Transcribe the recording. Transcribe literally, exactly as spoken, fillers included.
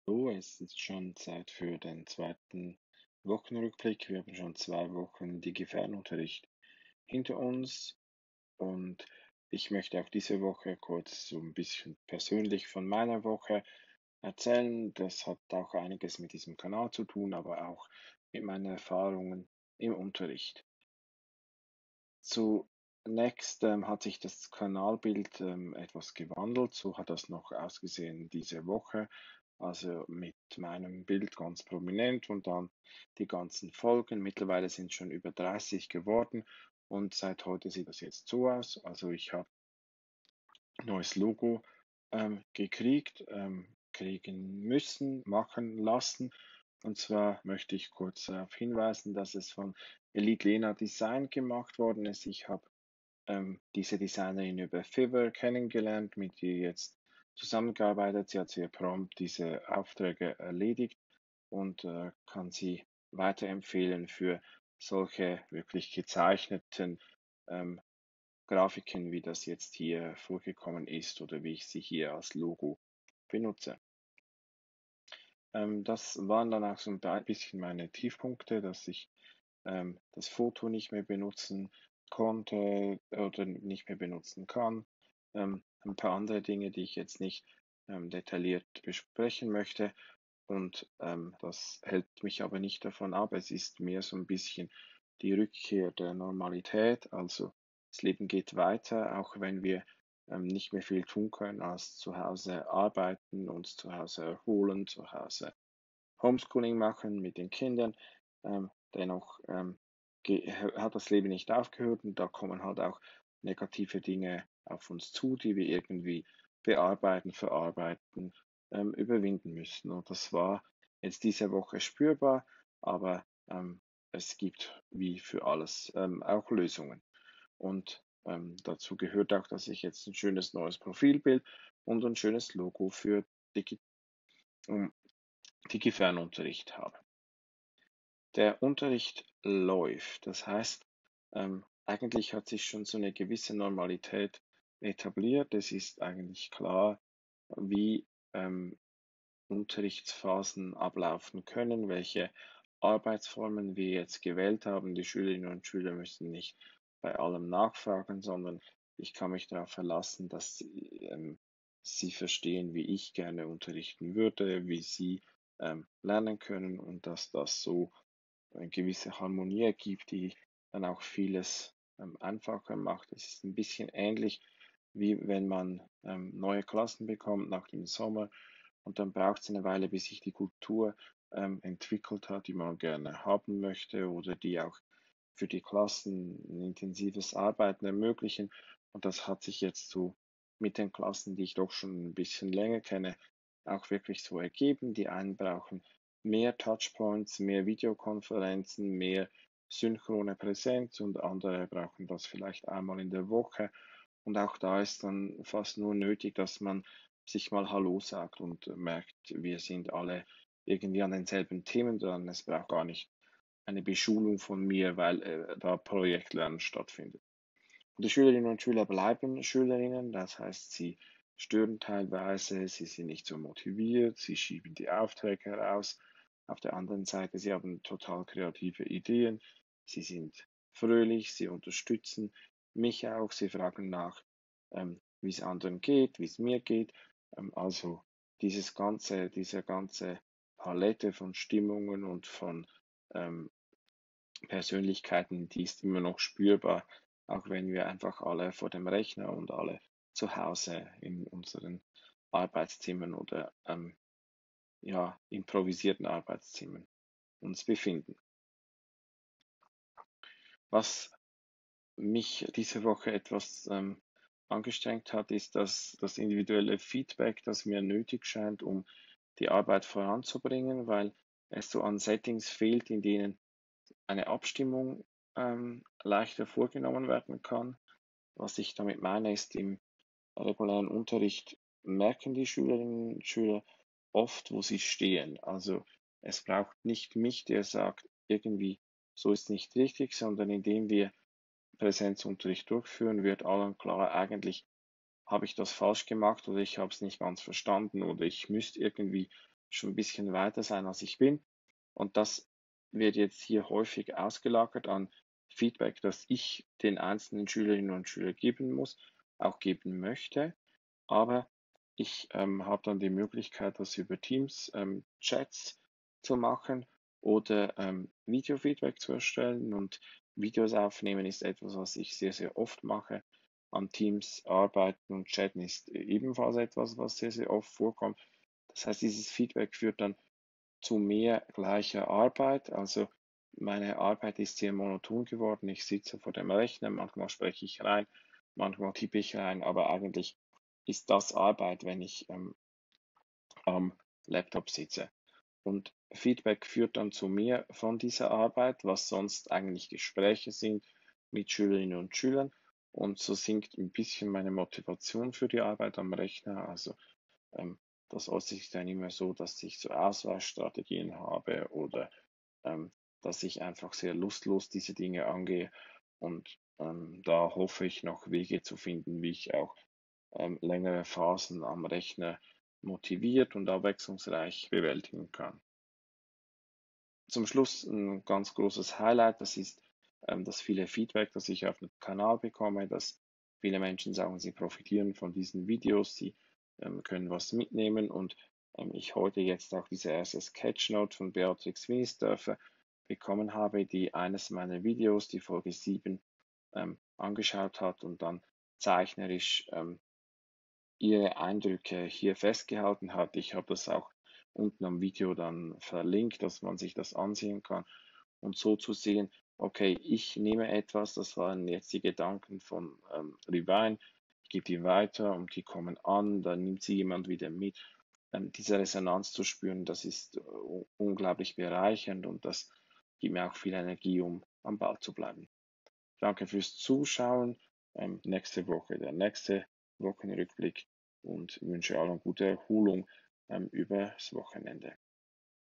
So, es ist schon Zeit für den zweiten Wochenrückblick. Wir haben schon zwei Wochen Digifernunterricht hinter uns und ich möchte auch diese Woche kurz so ein bisschen persönlich von meiner Woche erzählen. Das hat auch einiges mit diesem Kanal zu tun, aber auch mit meinen Erfahrungen im Unterricht. Zunächst ähm, hat sich das Kanalbild ähm, etwas gewandelt. So hat das noch ausgesehen diese Woche. Also mit meinem Bild ganz prominent und dann die ganzen Folgen. Mittlerweile sind schon über dreißig geworden und seit heute sieht das jetzt so aus. Also ich habe ein neues Logo ähm, gekriegt, ähm, kriegen müssen, machen lassen. Und zwar möchte ich kurz darauf hinweisen, dass es von Elite Lena Design gemacht worden ist. Ich habe ähm, diese Designerin über Fiverr kennengelernt, mit ihr jetzt zusammengearbeitet. Sie hat sehr prompt diese Aufträge erledigt und äh, kann sie weiterempfehlen für solche wirklich gezeichneten ähm, Grafiken, wie das jetzt hier vorgekommen ist oder wie ich sie hier als Logo benutze. Ähm, das waren dann auch so ein bisschen meine Tiefpunkte, dass ich ähm, das Foto nicht mehr benutzen konnte oder nicht mehr benutzen kann. Ähm, ein paar andere Dinge, die ich jetzt nicht ähm, detailliert besprechen möchte. Und ähm, das hält mich aber nicht davon ab. Es ist mehr so ein bisschen die Rückkehr der Normalität. Also das Leben geht weiter, auch wenn wir ähm, nicht mehr viel tun können als zu Hause arbeiten, uns zu Hause erholen, zu Hause Homeschooling machen mit den Kindern. Ähm, dennoch ähm, hat das Leben nicht aufgehört und da kommen halt auch negative Dinge auf uns zu, die wir irgendwie bearbeiten, verarbeiten, ähm, überwinden müssen. Und das war jetzt diese Woche spürbar, aber ähm, es gibt wie für alles ähm, auch Lösungen. Und ähm, dazu gehört auch, dass ich jetzt ein schönes neues Profilbild und ein schönes Logo für Digi um Digi-Fernunterricht habe. Der Unterricht läuft. Das heißt, ähm, eigentlich hat sich schon so eine gewisse Normalität etabliert. Es ist eigentlich klar, wie ähm, Unterrichtsphasen ablaufen können, welche Arbeitsformen wir jetzt gewählt haben. Die Schülerinnen und Schüler müssen nicht bei allem nachfragen, sondern ich kann mich darauf verlassen, dass sie, ähm, sie verstehen, wie ich gerne unterrichten würde, wie sie ähm, lernen können und dass das so eine gewisse Harmonie ergibt, die dann auch vieles ähm, einfacher macht. Es ist ein bisschen ähnlich, wie wenn man ähm, neue Klassen bekommt nach dem Sommer und dann braucht es eine Weile, bis sich die Kultur ähm, entwickelt hat, die man gerne haben möchte oder die auch für die Klassen ein intensives Arbeiten ermöglichen. Und das hat sich jetzt so mit den Klassen, die ich doch schon ein bisschen länger kenne, auch wirklich so ergeben. Die einen brauchen mehr Touchpoints, mehr Videokonferenzen, mehr synchrone Präsenz und andere brauchen das vielleicht einmal in der Woche. Und auch da ist dann fast nur nötig, dass man sich mal Hallo sagt und merkt, wir sind alle irgendwie an denselben Themen dran. Es braucht gar nicht eine Beschulung von mir, weil äh, da Projektlernen stattfindet. Und die Schülerinnen und Schüler bleiben Schülerinnen, das heißt, sie stören teilweise, sie sind nicht so motiviert, sie schieben die Aufträge heraus. Auf der anderen Seite, sie haben total kreative Ideen, sie sind fröhlich, sie unterstützen mich auch, sie fragen nach, ähm, wie es anderen geht, wie es mir geht. Ähm, also dieses ganze, diese ganze Palette von Stimmungen und von ähm, Persönlichkeiten, die ist immer noch spürbar, auch wenn wir einfach alle vor dem Rechner und alle zu Hause in unseren Arbeitszimmern oder ähm, ja, improvisierten Arbeitszimmern uns befinden. Was mich diese Woche etwas ähm, angestrengt hat, ist dass das individuelle Feedback, das mir nötig scheint, um die Arbeit voranzubringen, weil es so an Settings fehlt, in denen eine Abstimmung ähm, leichter vorgenommen werden kann. Was ich damit meine, ist, im regulären Unterricht merken die Schülerinnen und Schüler oft, wo sie stehen. Also es braucht nicht mich, der sagt, irgendwie so ist nicht richtig, sondern indem wir Präsenzunterricht durchführen, wird allen klar, eigentlich habe ich das falsch gemacht oder ich habe es nicht ganz verstanden oder ich müsste irgendwie schon ein bisschen weiter sein, als ich bin. Und das wird jetzt hier häufig ausgelagert an Feedback, das ich den einzelnen Schülerinnen und Schülern geben muss, auch geben möchte. Aber ich ähm, habe dann die Möglichkeit, das über Teams ähm, Chats zu machen oder ähm, Video-Feedback zu erstellen. Und Videos aufnehmen ist etwas, was ich sehr, sehr oft mache. An Teams arbeiten und chatten ist ebenfalls etwas, was sehr, sehr oft vorkommt. Das heißt, dieses Feedback führt dann zu mehr gleicher Arbeit. Also meine Arbeit ist sehr monoton geworden. Ich sitze vor dem Rechner, manchmal spreche ich rein, manchmal tippe ich rein, aber eigentlich ist das Arbeit, wenn ich ähm, am Laptop sitze. Und Feedback führt dann zu mehr von dieser Arbeit, was sonst eigentlich Gespräche sind mit Schülerinnen und Schülern. Und so sinkt ein bisschen meine Motivation für die Arbeit am Rechner. Also ähm, das äußert sich dann immer so, dass ich so Ausweichstrategien habe oder ähm, dass ich einfach sehr lustlos diese Dinge angehe. Und ähm, da hoffe ich noch Wege zu finden, wie ich auch ähm, längere Phasen am Rechner motiviert und abwechslungsreich bewältigen kann. Zum Schluss ein ganz großes Highlight, das ist ähm, das viele Feedback, das ich auf dem Kanal bekomme, dass viele Menschen sagen, sie profitieren von diesen Videos, sie ähm, können was mitnehmen und ähm, ich heute jetzt auch diese erste Sketchnote von Beatrix Winisdörfer bekommen habe, die eines meiner Videos, die Folge sieben, ähm, angeschaut hat und dann zeichnerisch ähm, ihre Eindrücke hier festgehalten hat. Ich habe das auch unten am Video dann verlinkt, dass man sich das ansehen kann und so zu sehen, okay, ich nehme etwas, das waren jetzt die Gedanken von ähm, Rivine, ich gebe die weiter und die kommen an, dann nimmt sie jemand wieder mit. Ähm, diese Resonanz zu spüren, das ist äh, unglaublich bereichernd und das gibt mir auch viel Energie, um am Ball zu bleiben. Danke fürs Zuschauen. Ähm, nächste Woche der nächste Wochenrückblick und wünsche allen gute Erholung ähm, übers Wochenende.